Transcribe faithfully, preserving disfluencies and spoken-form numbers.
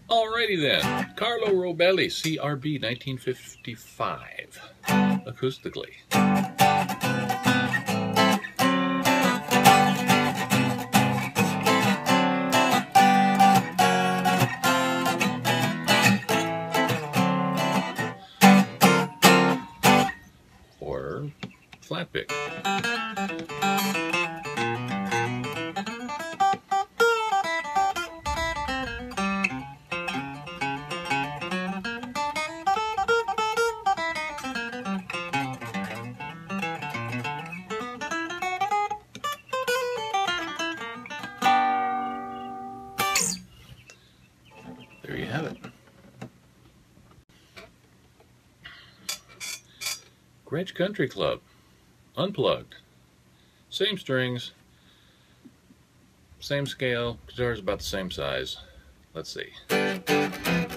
Alrighty then, Carlo Robelli C R B nineteen fifty-five, acoustically. Or flat pick. There you have it. Gretsch Country Club, unplugged. Same strings, same scale, guitar's about the same size. Let's see.